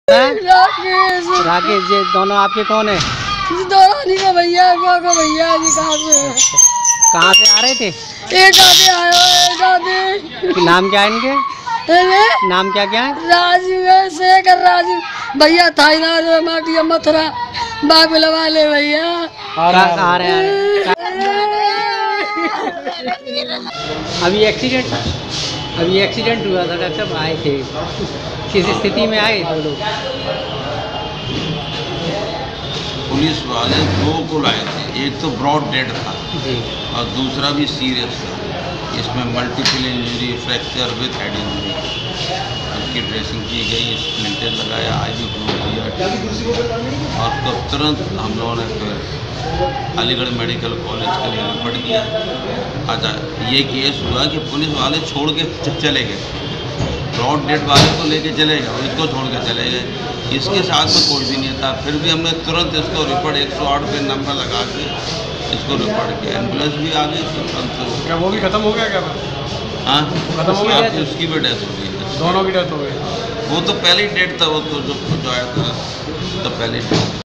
राकेश जी दोनों आपके कौन है? दौरानी का भैया का भैया जी। कहाँ से आ रहे थे? एक आदमी आया है। नाम क्या है इनके? नाम क्या क्या है? राजू है, शेखर राजू भैया थाईनाथ माटी मथुरा बाबू वाले भैया आ रहे अभी एक्सीडेंट हुआ था, डॉक्टर साहब आए थे, किस स्थिति में आए थे लोग? पुलिस वाले दो को लाए थे, एक तो ब्रॉड डेड था जी और दूसरा भी सीरियस था। इसमें multiple injury, fracture with head injury. उसकी ड्रेसिंग की गई, स्प्लिंटर लगाया, IV फ्लूइड दिया और उसको तुरंत हम लोगों ने फिर अलीगढ़ मेडिकल कॉलेज के लिए रिफर किया। अच्छा, ये केस हुआ कि पुलिस वाले छोड़ के चले गए, ब्रॉड डेड वाले को लेके चले गए और इसको छोड़ के चले गए। इसके साथ में कोई भी नहीं था, फिर भी हमने तुरंत इसको रिपोर्ट 108 पे नंबर लगा के इसको रिपोर्ट किया। एम्बुलेंस भी आ गई थी तुरंत। क्या वो भी खत्म हो गया क्या? हाँ, खत्म हो गया, उसकी भी डेथ हो गई। दोनों की डेथ हो गई। वो तो पहले ही डेट था, वो तो जो आया था तो पहले ही डेट।